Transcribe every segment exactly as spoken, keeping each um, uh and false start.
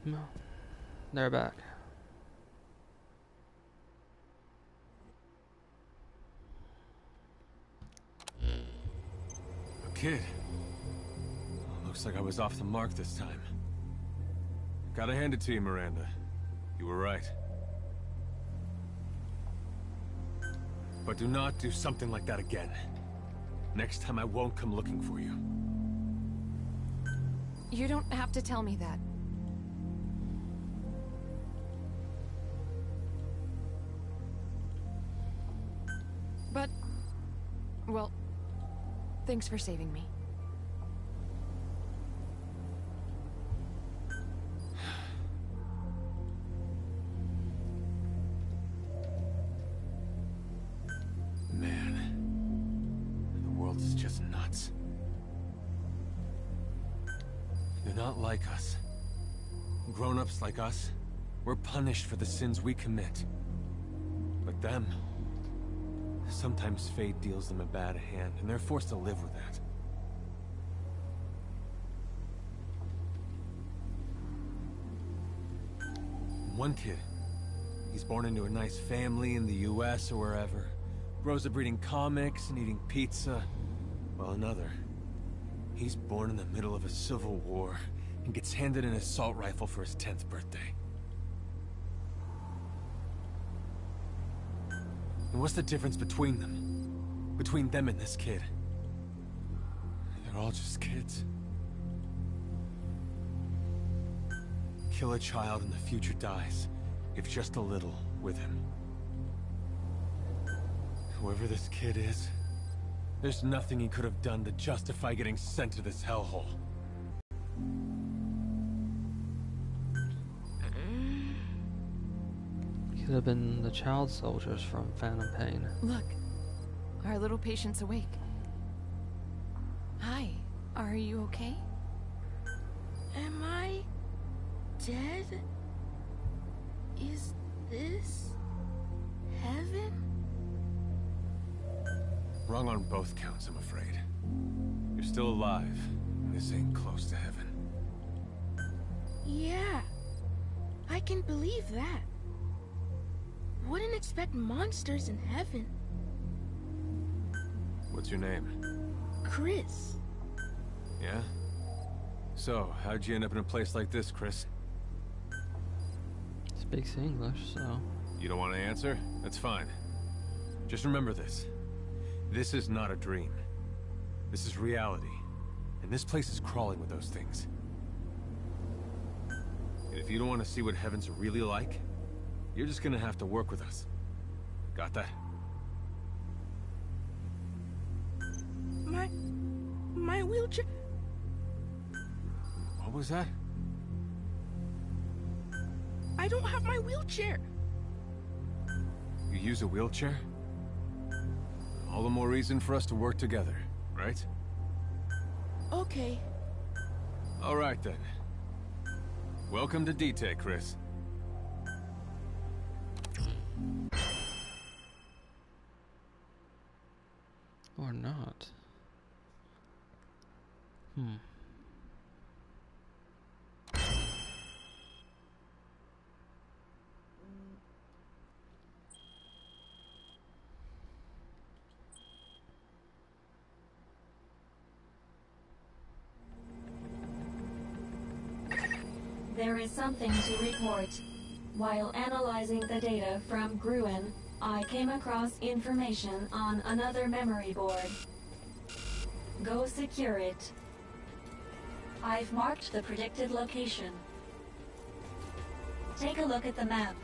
No, they're back. A kid. Looks like I was off the mark this time. Gotta hand it to you, Miranda. You were right. But do not do something like that again. Next time I won't come looking for you. You don't have to tell me that. But, well, thanks for saving me. Man, the world is just nuts. They're not like us. Grown-ups like us, we're punished for the sins we commit. But them... sometimes fate deals them a bad hand, and they're forced to live with that. One kid, he's born into a nice family in the U S or wherever, grows up reading comics and eating pizza, while another, he's born in the middle of a civil war and gets handed an assault rifle for his tenth birthday. And what's the difference between them? Between them and this kid? They're all just kids. Kill a child and the future dies, if just a little, with him. Whoever this kid is, there's nothing he could have done to justify getting sent to this hellhole. Could have been the child soldiers from Phantom Pain. Look, our little patient's awake. Hi, are you okay? Am I dead? Is this heaven? Wrong on both counts, I'm afraid. You're still alive, and this ain't close to heaven. Yeah, I can believe that. Wouldn't expect monsters in heaven. What's your name? Chris. Yeah? So, how'd you end up in a place like this, Chris? Speaks English, so... You don't want to answer? That's fine. Just remember this. This is not a dream. This is reality. And this place is crawling with those things. And if you don't want to see what heaven's really like, you're just gonna have to work with us. Got that? My... my wheelchair... What was that? I don't have my wheelchair. You use a wheelchair? All the more reason for us to work together, right? Okay. All right then. Welcome to D-Tech, Chris. Or not. Hmm. There is something to report. While analyzing the data from Gruen, I came across information on another memory board. Go secure it. I've marked the predicted location. Take a look at the map.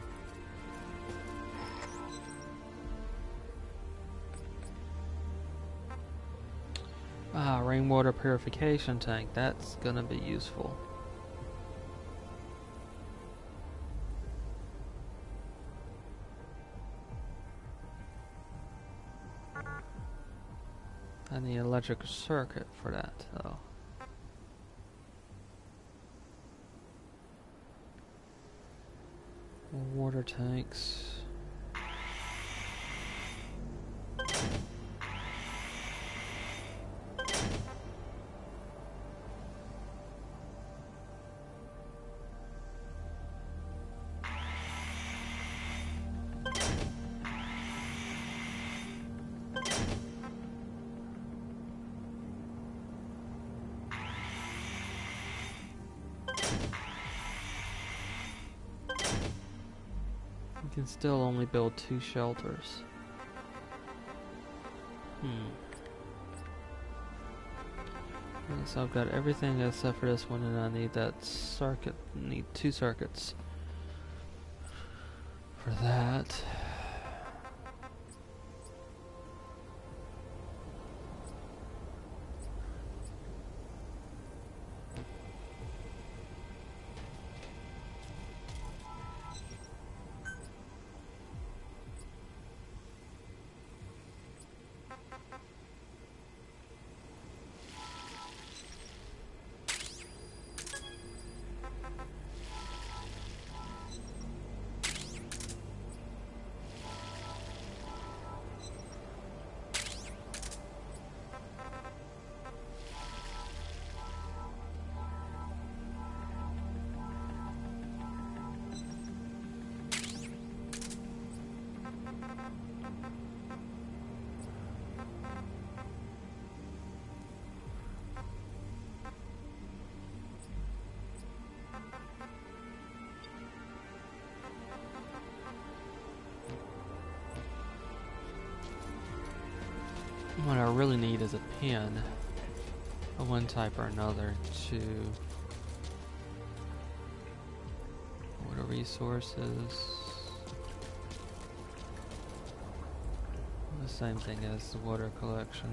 Ah, rainwater purification tank. That's gonna be useful. I need an electrical circuit for that, though. Water tanks. You can still only build two shelters. Hmm. Okay, so I've got everything except for this one, and I need that circuit. Need two circuits for that. What I really need is a pen of one type or another to water resources. The same thing as the water collection.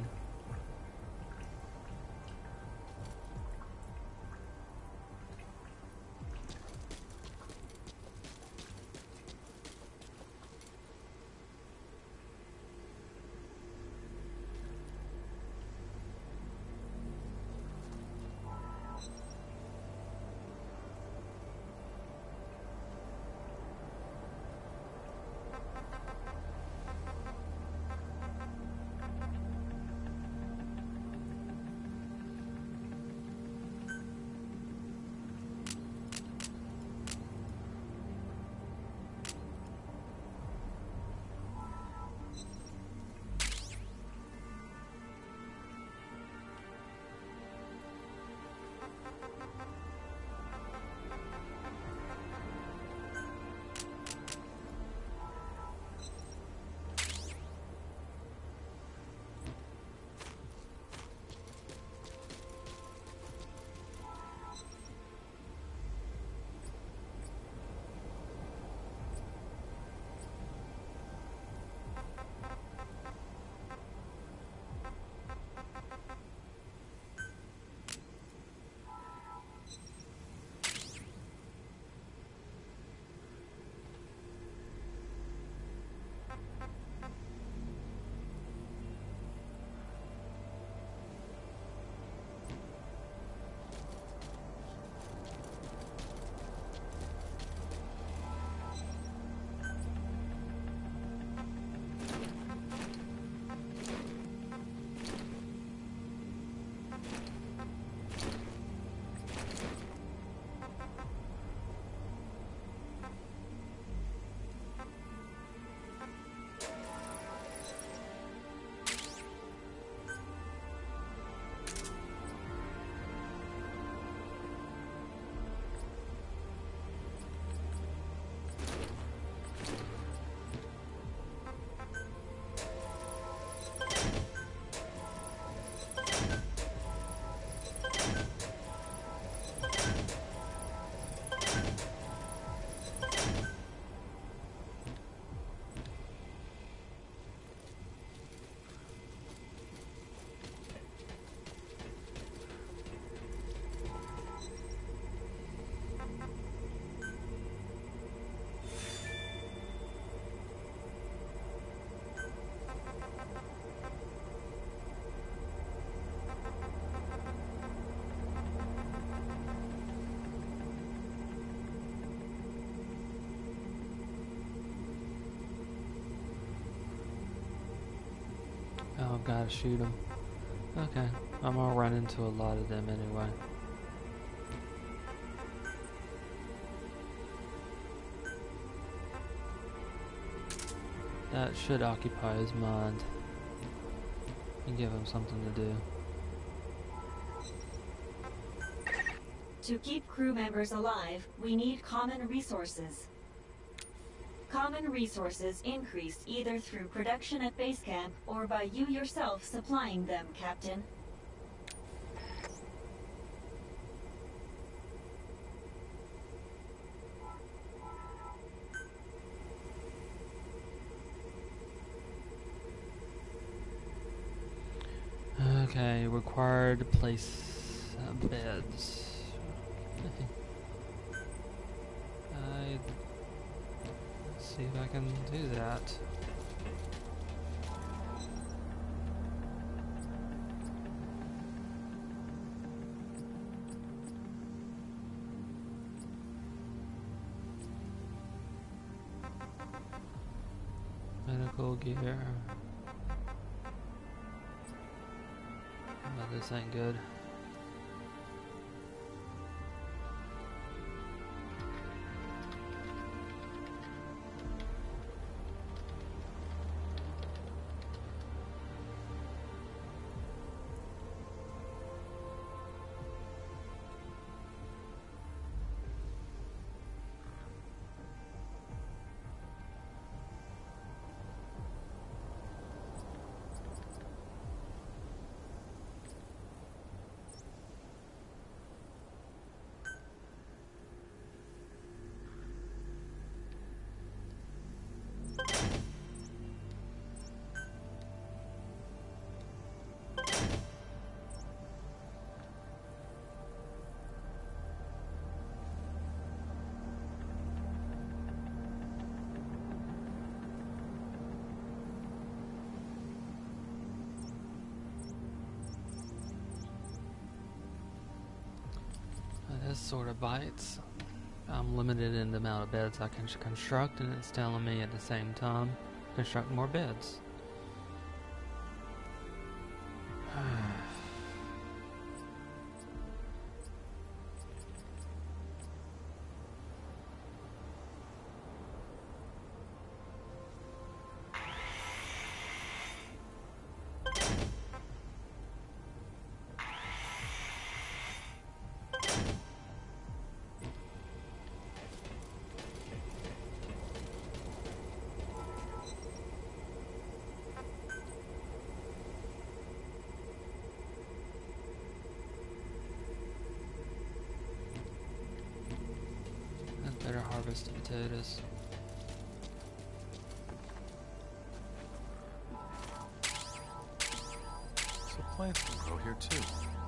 Oh, gotta shoot them. Okay, I'm gonna run into a lot of them anyway. That should occupy his mind and give him something to do. To keep crew members alive, we need common resources. Common resources increased either through production at base camp or by you yourself supplying them, Captain. Okay, required to place uh, beds. I see if I can do that. Medical gear. Oh, this ain't good. This sort of bites. I'm limited in the amount of beds I can construct, and it's telling me at the same time construct more beds. Better harvest the potatoes. So plants can grow here too.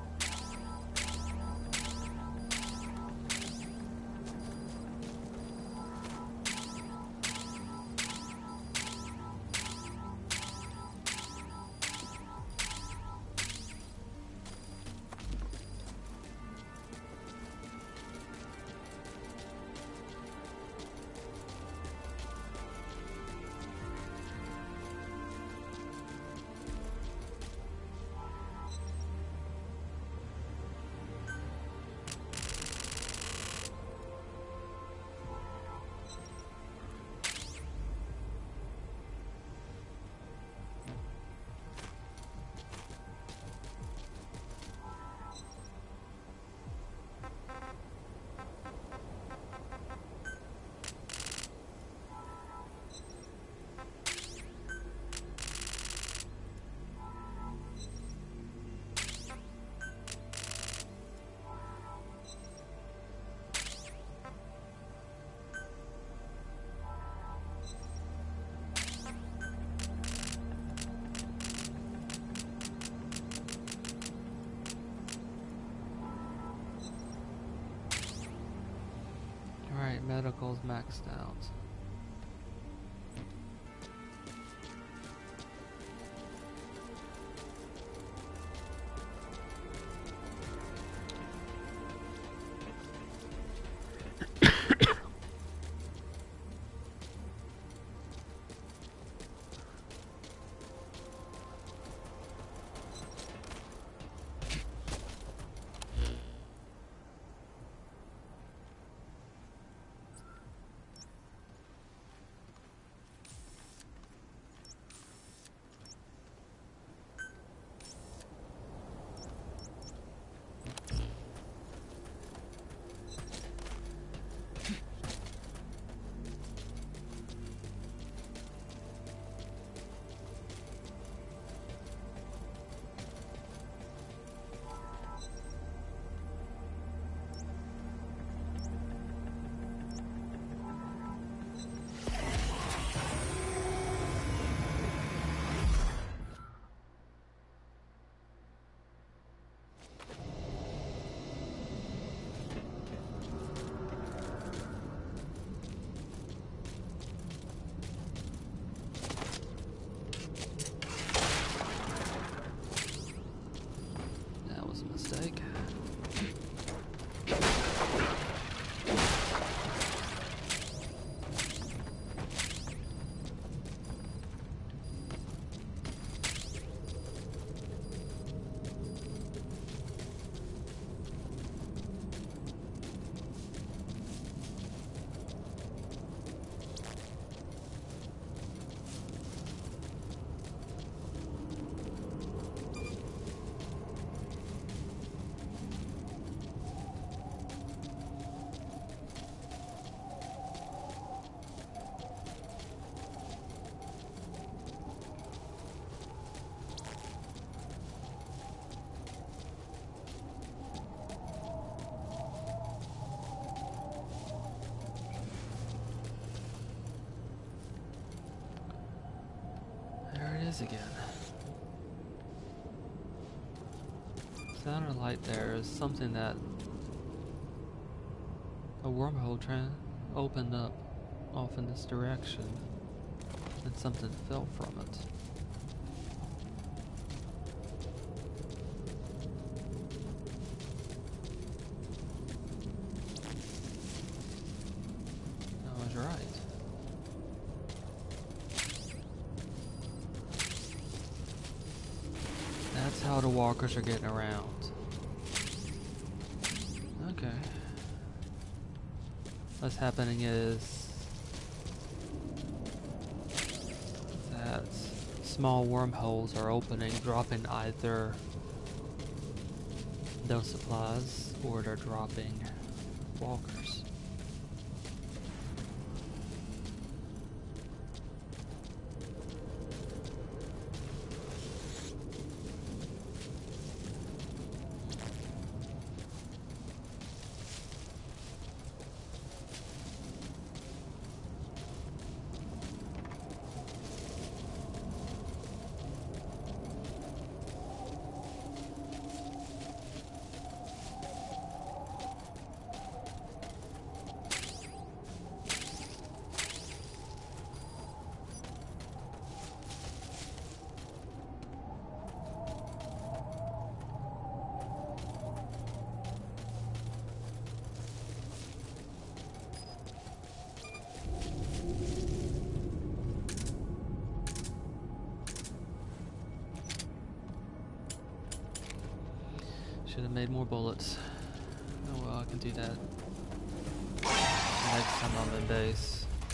Alright, medical's maxed out. beds again. That other light there is something that a wormhole tran opened up off in this direction, and something fell from it. I was right. That's how the walkers are getting around. Okay. What's happening is that small wormholes are opening, dropping either those supplies or they're dropping walkers. Should have made more bullets. Oh well, I can do that next time I'm in base.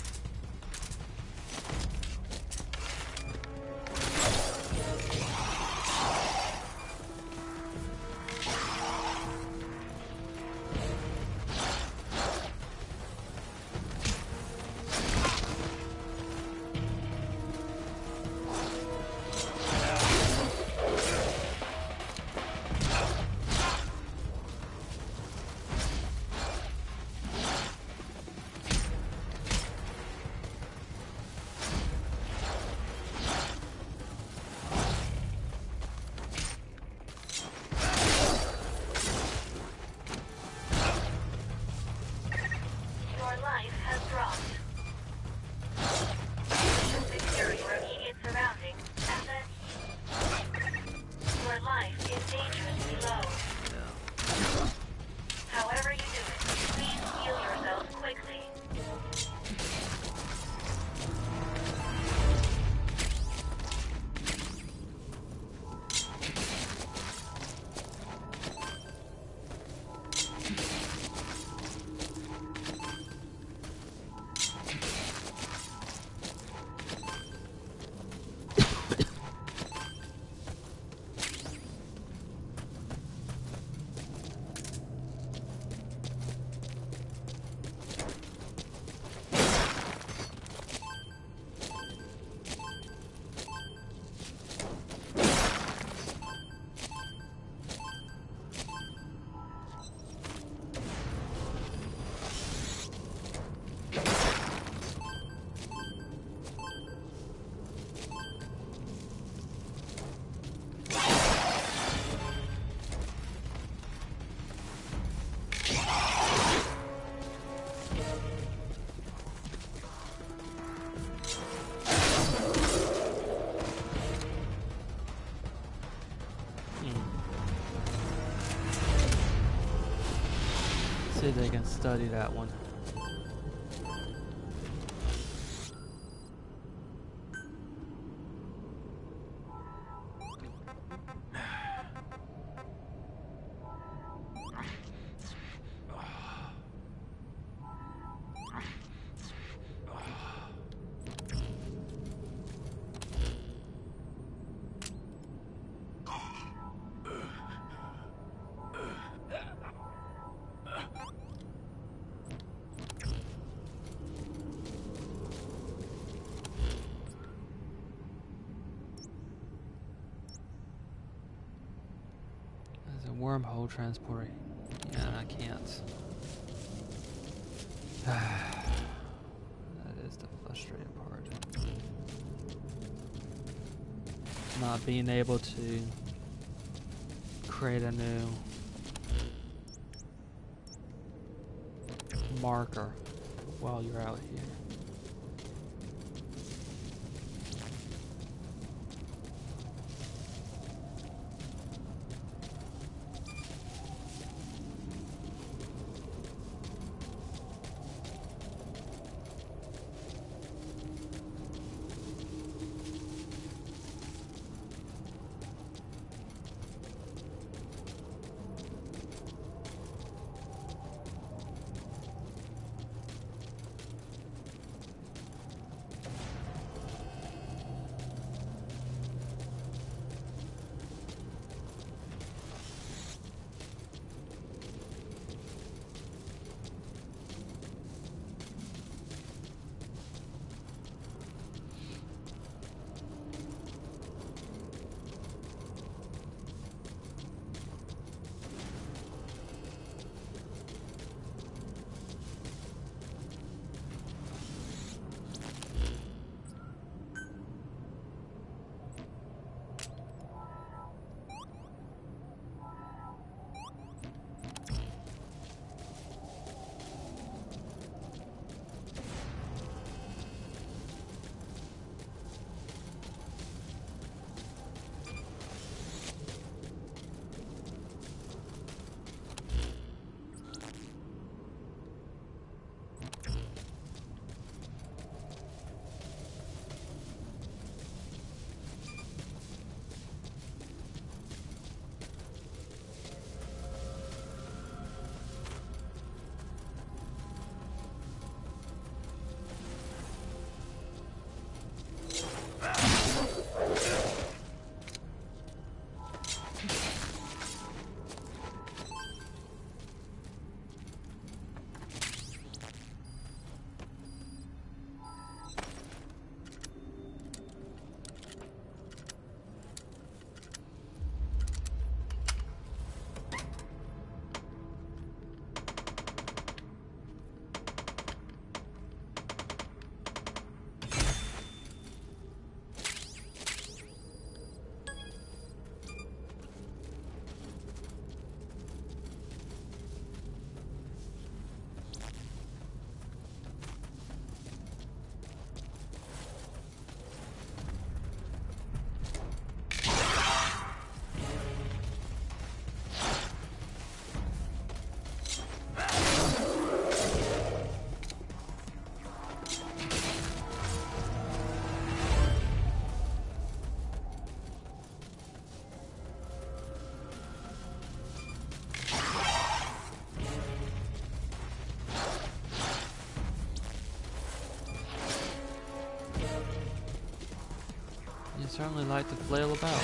See if they can study that one. Wormhole transporter. Yeah, I can't. That is the frustrating part. not being able to create a new marker while you're out here. You certainly like to flail about.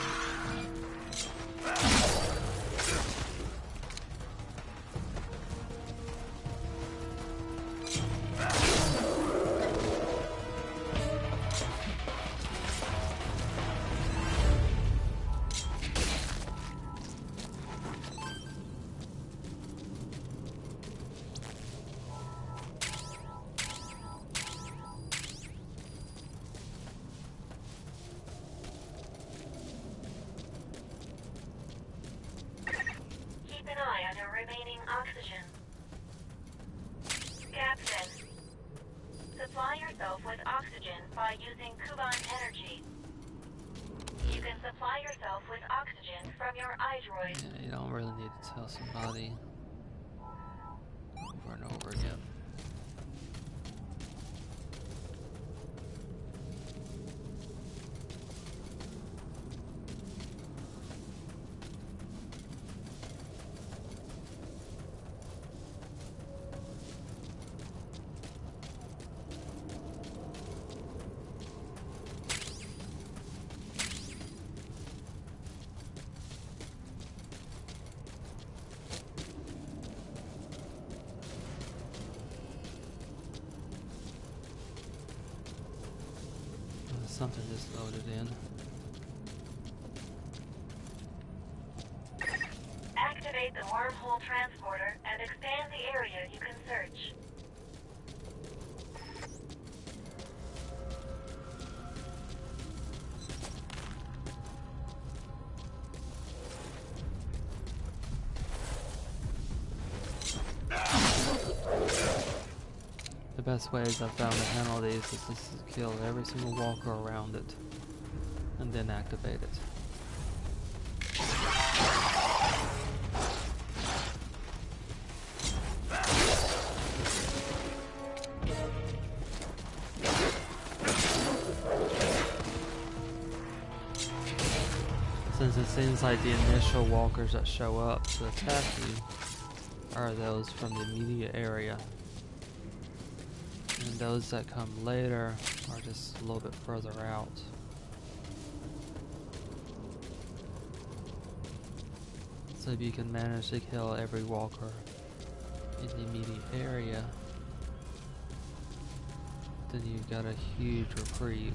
Supply yourself with oxygen by using Kuban energy. You can supply yourself with oxygen from your iDroid. Yeah, you don't really need to tell somebody over and over again. Something just loaded in. Activate the wormhole transporter and expand the area you can search. The best ways I've found to handle these is just to kill every single walker around it, and then activate it. Since it seems like the initial walkers that show up to attack you are those from the immediate area, and those that come later are just a little bit further out. So if you can manage to kill every walker in the immediate area, then you've got a huge reprieve.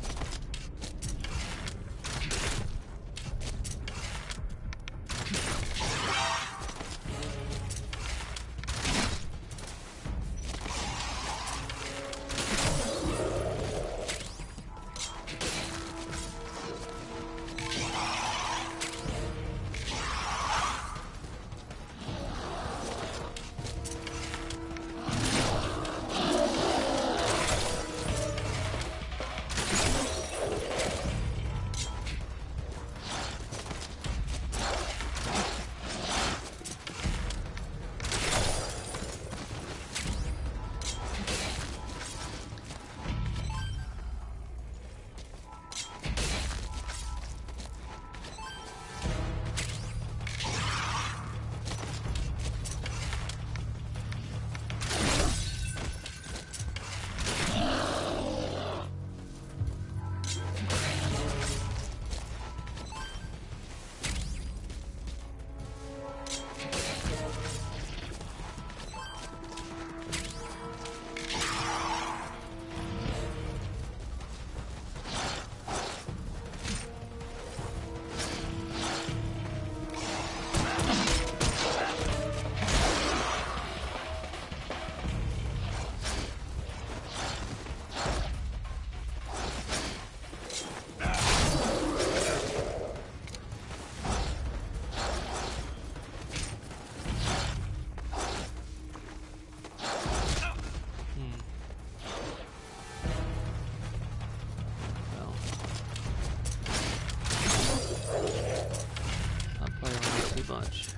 Much.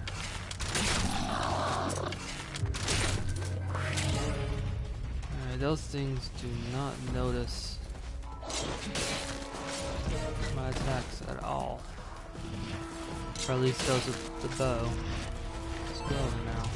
Alright, those things do not notice my attacks at all. Or at least those with the bow. Let's go now.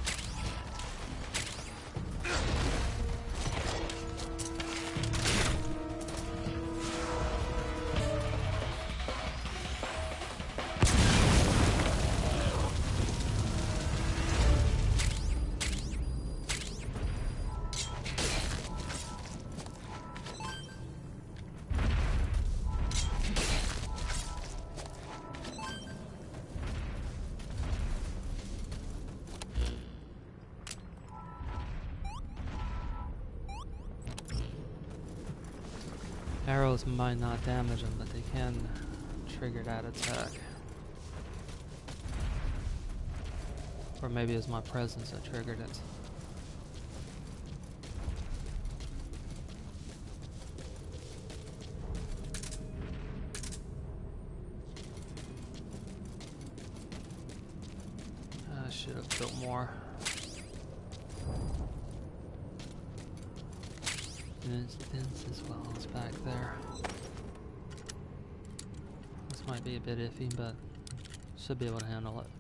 Arrows might not damage them, but they can trigger that attack. Or maybe it's my presence that triggered it. I should have built more. Vince as well as back there. This might be a bit iffy, but should be able to handle it.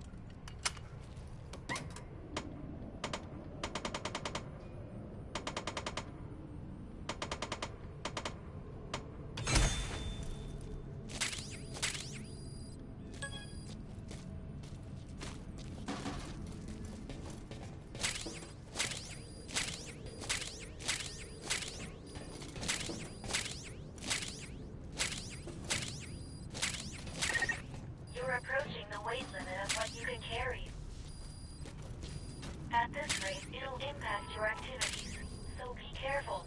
Approaching the weight limit of what you can carry. At this rate, it'll impact your activities, so be careful.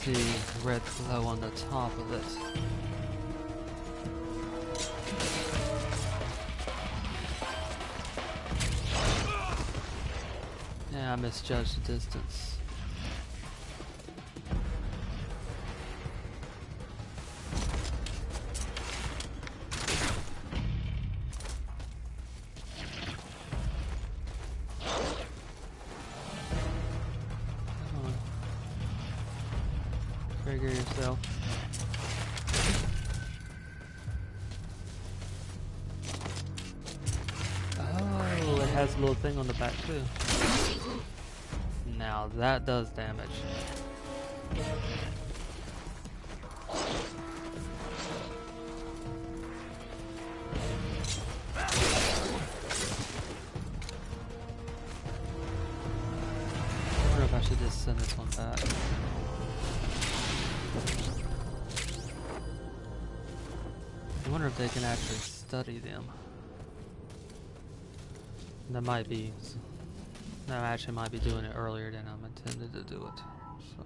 see red glow on the top of it. Yeah, I misjudged the distance. Trigger yourself. Oh, it has a little thing on the back too. Now that does damage. I wonder if I should just send this one back. I wonder if they can actually study them. That might be... No, I actually might be doing it earlier than I'm intended to do it. So.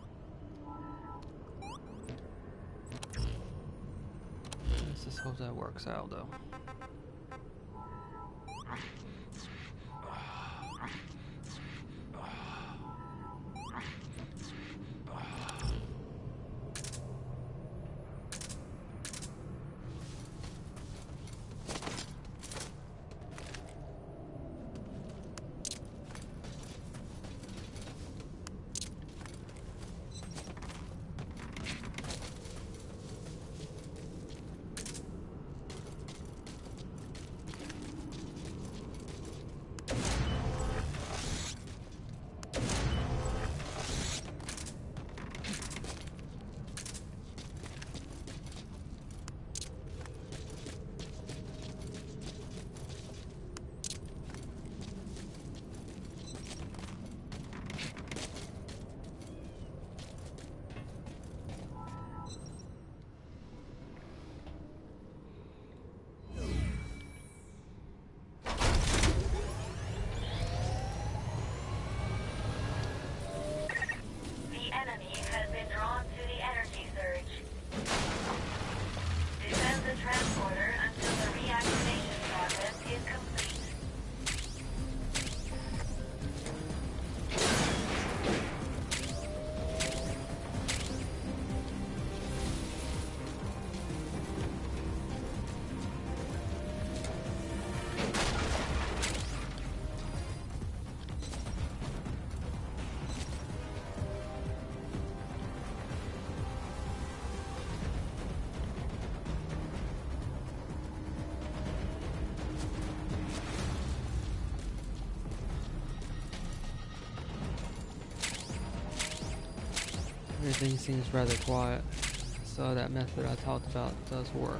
Let's just hope that works out though. Everything seems rather quiet, so that method I talked about does work.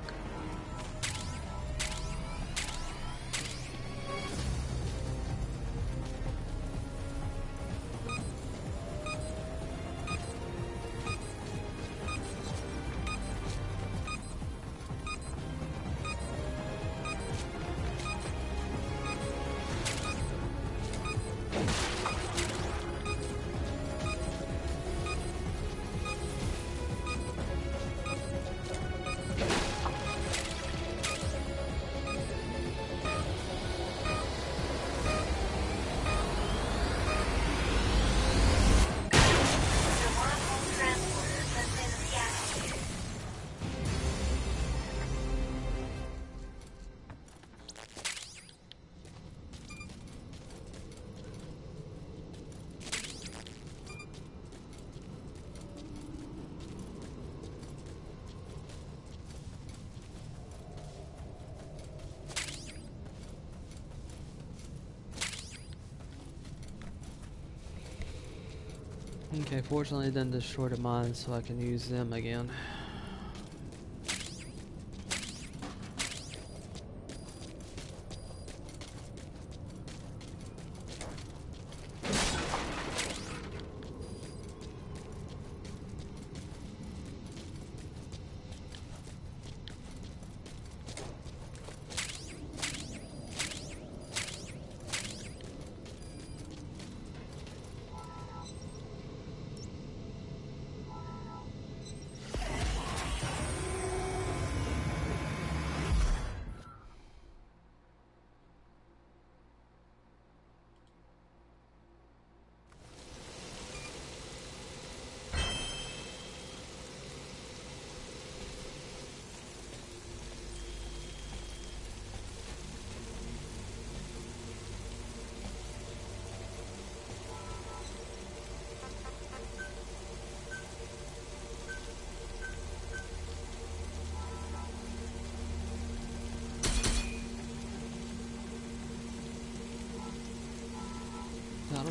Okay, fortunately it didn't destroy the mines, so I can use them again.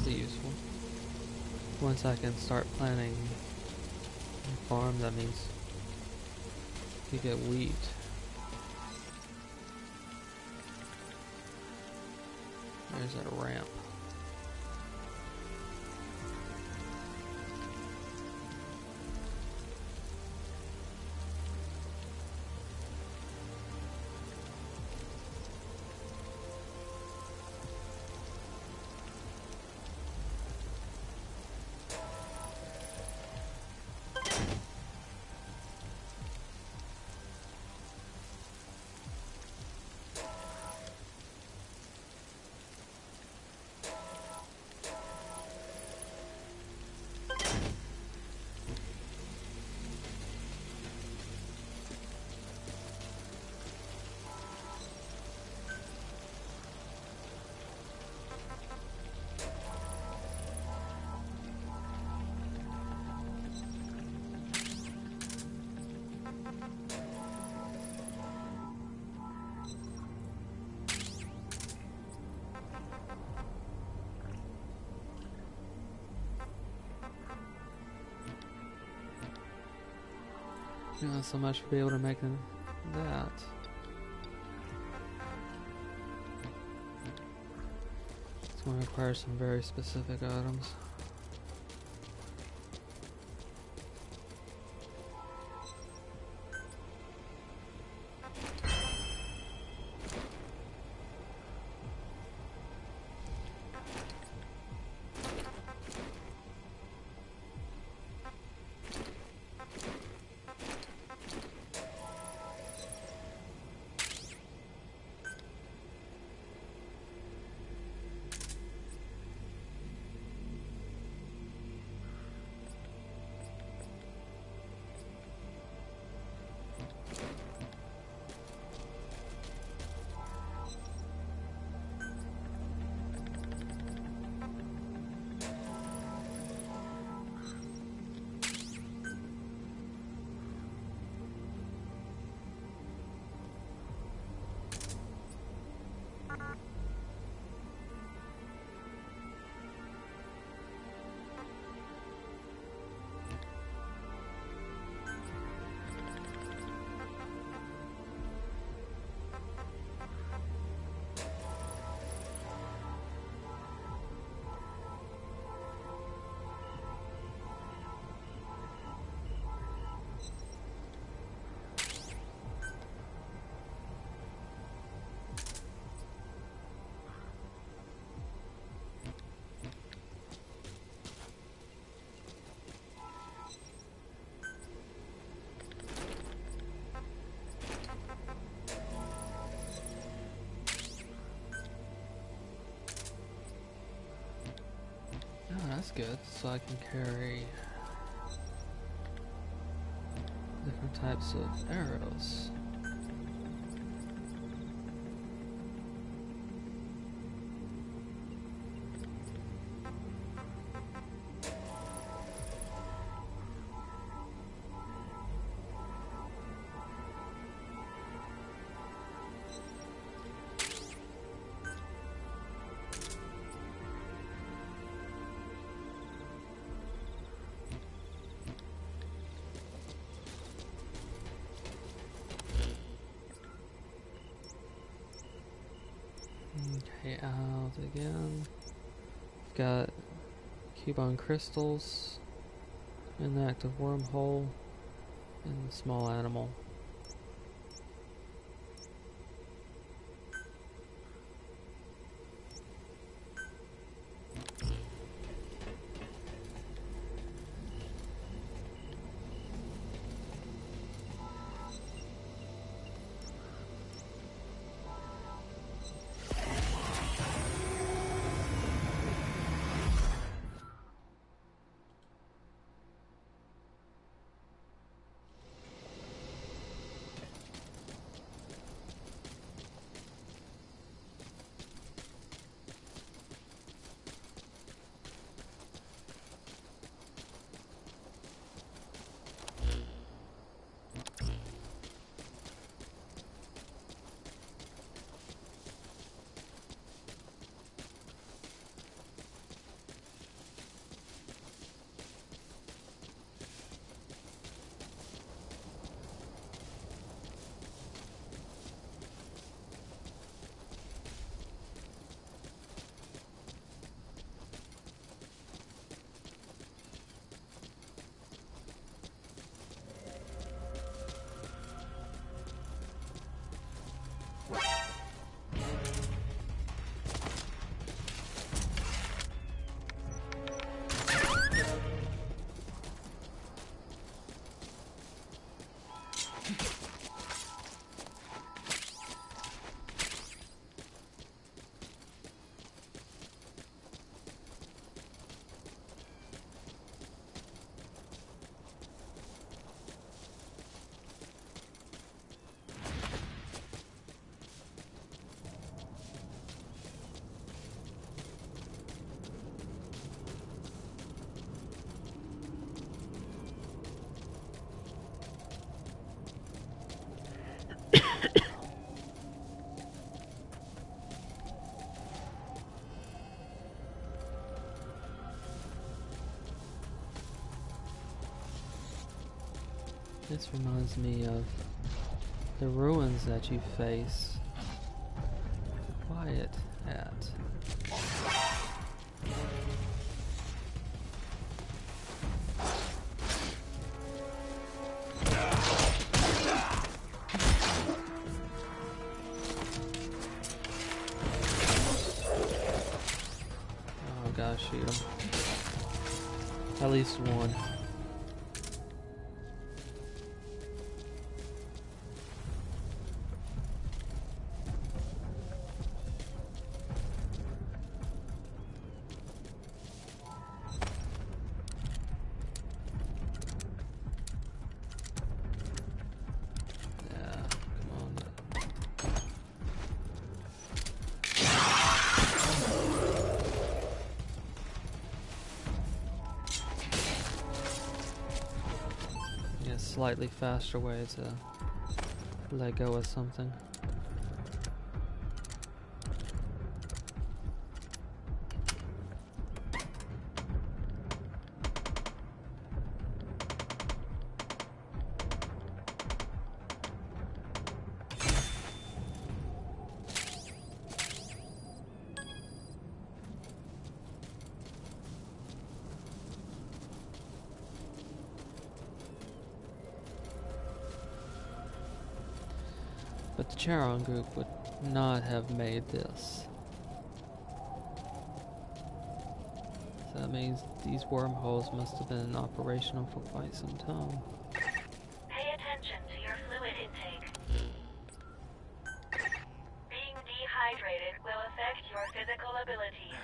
That'll be useful. Once I can start planning a farm, that means you get wheat. There's that ramp. Not so much to be able to make that. It's going to require some very specific items. Oh, that's good. So I can carry different types of arrows. Okay, out again. Got Cubone crystals, inactive wormhole, and small animal. This reminds me of the ruins that you face Quiet at. Oh, gotta shoot him. At least one. Slightly faster way to let go of something. But the Charon group would not have made this. So that means these wormholes must have been operational for quite some time. Pay attention to your fluid intake. Being dehydrated will affect your physical abilities.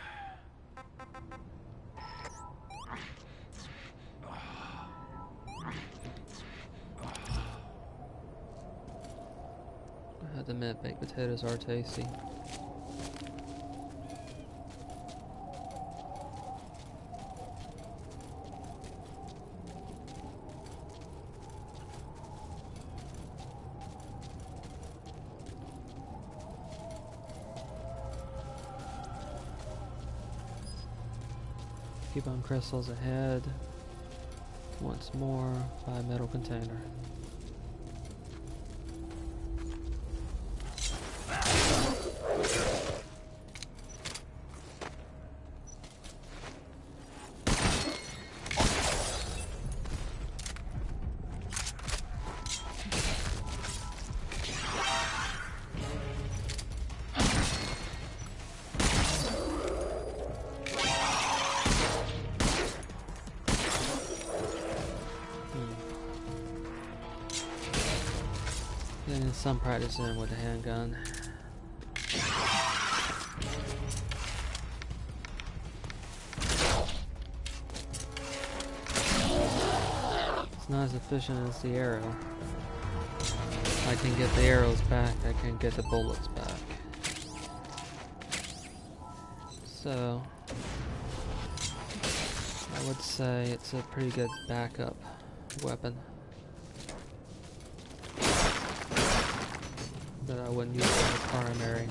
I have to admit, baked potatoes are tasty. Keep on crystals ahead. Once more by metal container. Getting some practice in with the handgun. It's not as efficient as the arrow. I can get the arrows back, I can get the bullets back. So, I would say it's a pretty good backup weapon. That I wouldn't use as a primary.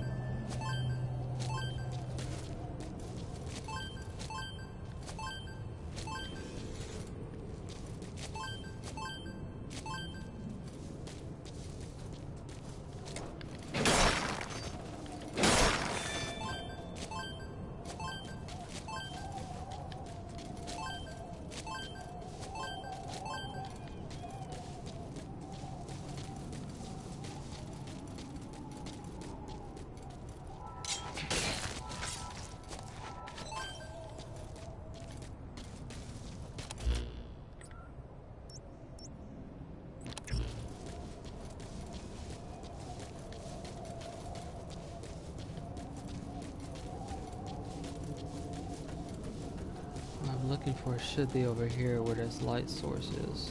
I'm looking for should be over here where this light source is.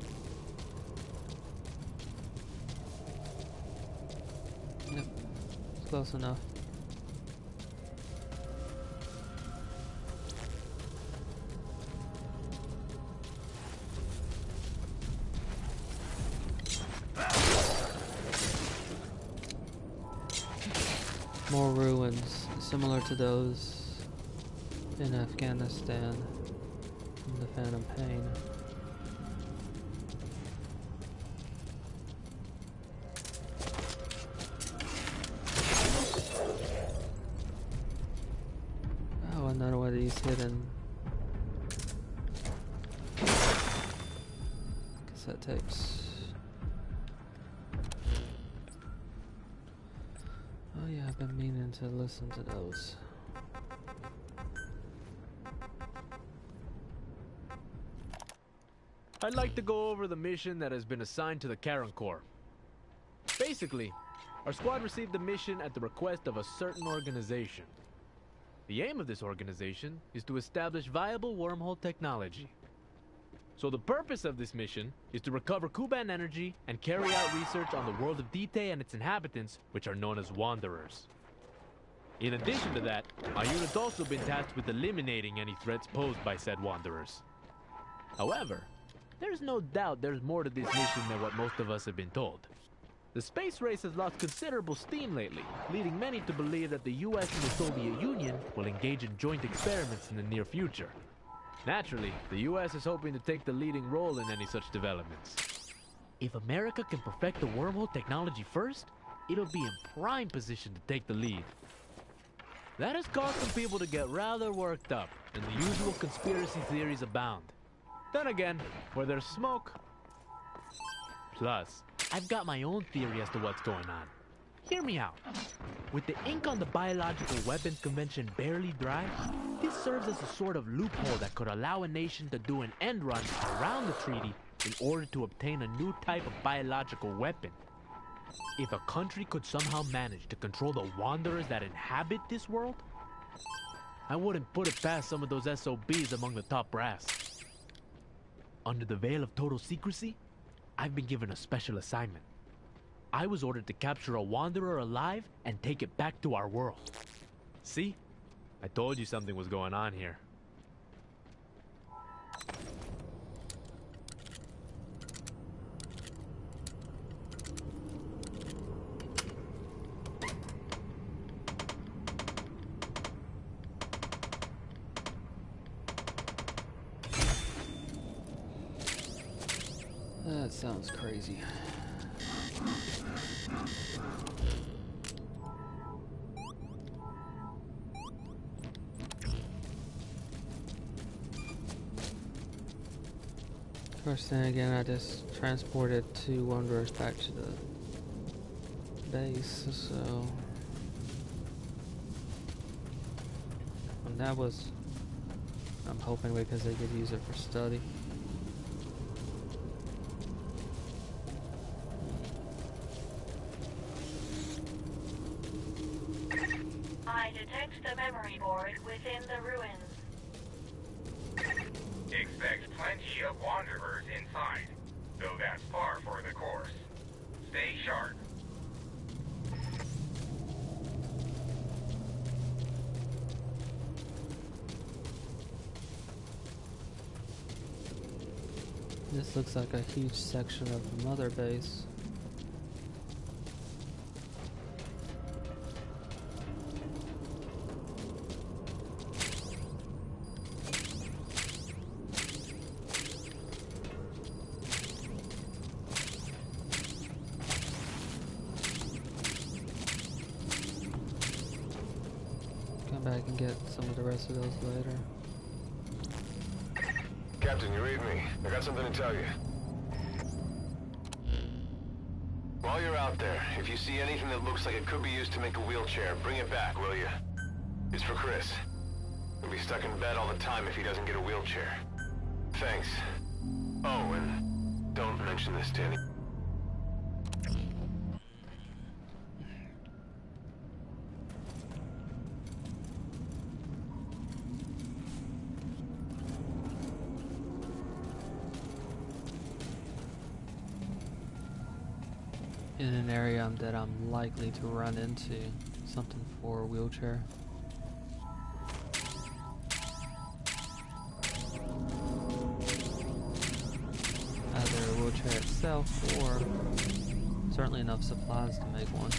Yep, it's close enough. More ruins, similar to those in Afghanistan, in the Phantom Pain. hidden cassette tapes. Oh yeah, I've been meaning to listen to those. I'd like to go over the mission that has been assigned to the Karen Corps. Basically, our squad received a mission at the request of a certain organization. The aim of this organization is to establish viable wormhole technology. So the purpose of this mission is to recover Kuban energy and carry out research on the world of Dite and its inhabitants, which are known as Wanderers. In addition to that, our unit's also been tasked with eliminating any threats posed by said Wanderers. However, there's no doubt there's more to this mission than what most of us have been told. The space race has lost considerable steam lately, leading many to believe that the U S and the Soviet Union will engage in joint experiments in the near future. Naturally, the U S is hoping to take the leading role in any such developments. If America can perfect the wormhole technology first, it'll be in prime position to take the lead. That has caused some people to get rather worked up, and the usual conspiracy theories abound. Then again, where there's smoke... Plus, I've got my own theory as to what's going on. Hear me out. With the ink on the Biological Weapons Convention barely dry, this serves as a sort of loophole that could allow a nation to do an end run around the treaty in order to obtain a new type of biological weapon. If a country could somehow manage to control the Wanderers that inhabit this world, I wouldn't put it past some of those S O Bs among the top brass. Under the veil of total secrecy, I've been given a special assignment. I was ordered to capture a Wanderer alive and take it back to our world. See? I told you something was going on here. That sounds crazy. Of course, then again, I just transported two Wanderers back to the base, so... And that was... I'm hoping because they could use it for study. I detect the memory board within the ruins. Expect plenty of Wanderers inside, though that's par for the course. Stay sharp. This looks like a huge section of the mother base. Back and get some of the rest of those later. Captain, you read me. I got something to tell you. While you're out there, if you see anything that looks like it could be used to make a wheelchair, bring it back, will you? It's for Chris. He'll be stuck in bed all the time if he doesn't get a wheelchair. Thanks. Oh, and don't mention this to anyone. In an area that I'm likely to run into something for a wheelchair. Either a wheelchair itself or certainly enough supplies to make one.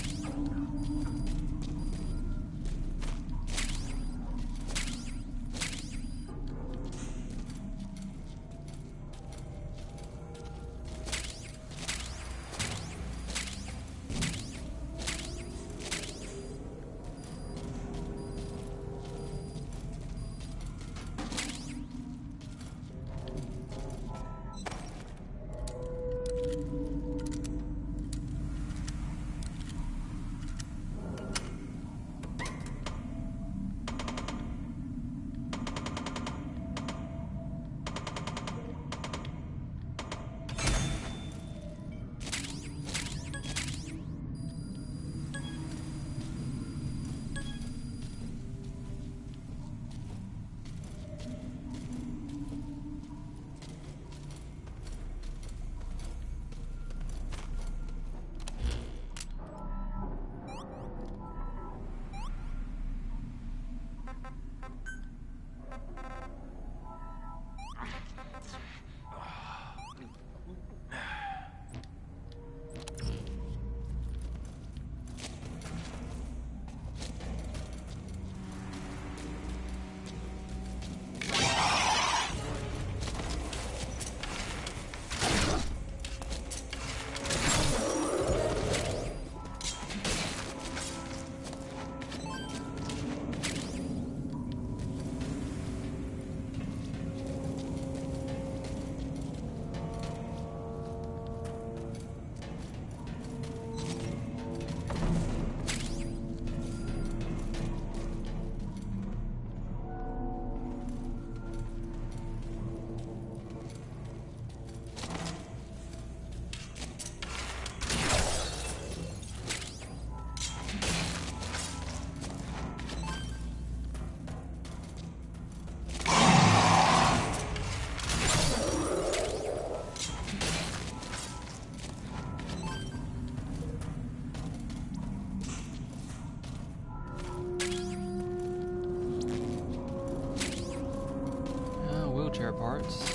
parts.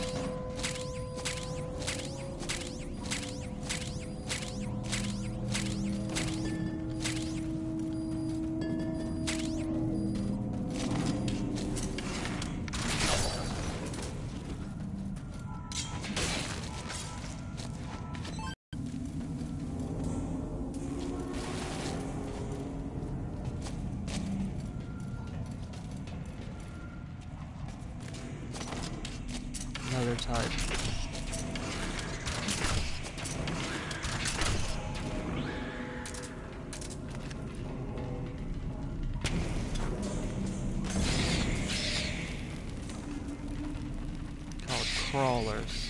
Another type. Called crawlers.